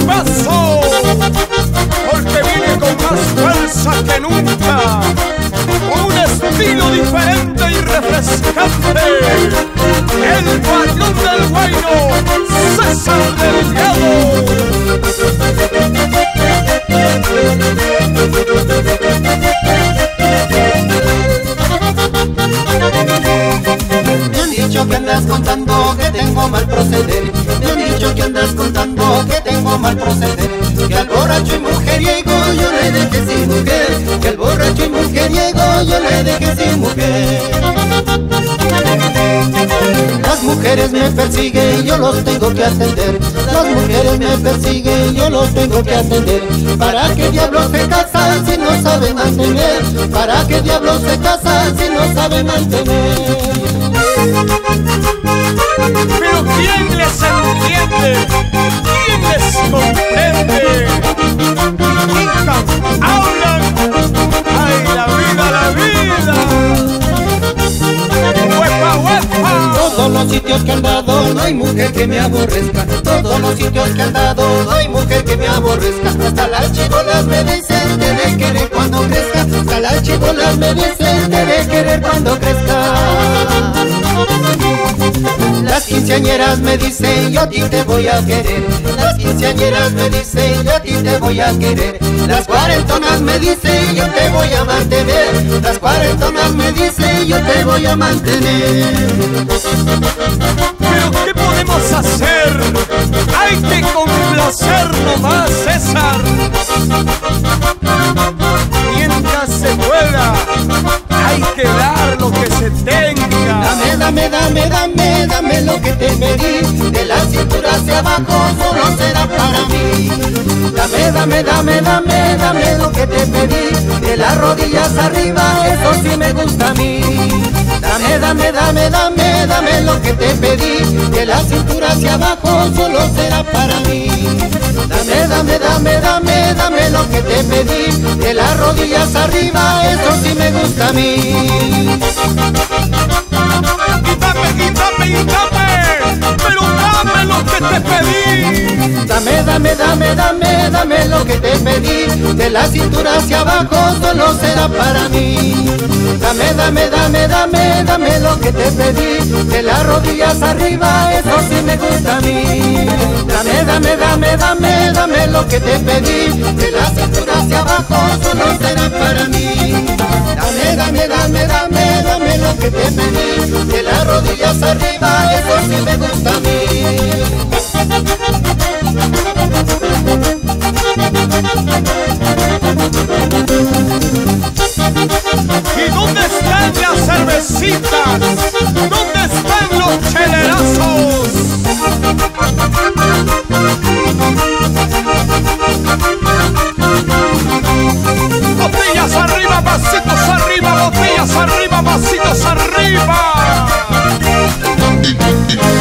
paso, porque viene con más fuerza que nunca, con un estilo diferente y refrescante, el Guayón del Guayno, César Delgado. Me han dicho que andas contando que tengo mal proceder. Me han dicho que andas contando que tengo mal proceder. Que al borracho y mujeriego yo le dejé sin mujer. Que al borracho y mujeriego yo le dejé sin mujer. Las mujeres me persiguen y yo los tengo que atender. Las mujeres me persiguen y yo los tengo que atender. ¿Para qué diablos se casan si no saben mantener? ¿Para qué diablos se casan si no saben mantener? Pero ¿quién les entiende? ¿Quién les comprende? Gritan, hablan, ¡ay, la vida, la vida! ¡Huepa, huepa! Todos los sitios que han dado no hay mujer que me aborrezca. Todos los sitios que han dado no hay mujer que me aborrezca. Hasta las chibolas me dicen te de querer cuando crezca. Hasta las chibolas me dicen te de querer cuando crezca. Las quinceañeras me dicen yo a ti te voy a querer. Las quinceañeras me dicen yo a ti te voy a querer. Las cuarentonas me dicen yo te voy a mantener. Las cuarentonas me dicen yo te voy a mantener. ¿Pero qué podemos hacer? Hay que complacer nomás, César. Mientras se pueda, hay que dar lo que se tenga. Dame lo que te pedí. De la cintura hacia abajo solo será para mí. Dame lo que te pedí. De las rodillas arriba, eso sí me gusta a mí. Dame lo que te pedí. De la cintura hacia abajo solo será para mí. Dame lo que te pedí. De las rodillas arriba, eso sí me gusta a mí. Y dame, pero dame lo que te pedí. Dame lo que te pedí. De la cintura hacia abajo solo será para mí. Dame lo que te pedí. De las rodillas arriba, eso sí me gusta a mí. Dame lo que te pedí. De la cintura hacia abajo solo será para mí. Dame lo que te pedí. De las rodillas arriba, eso sí me gusta a mí. ¿Y dónde están las cervecitas? ¿Dónde están los chelerazos? Botellas arriba, vasitos arriba, botellas arriba, vasitos arriba.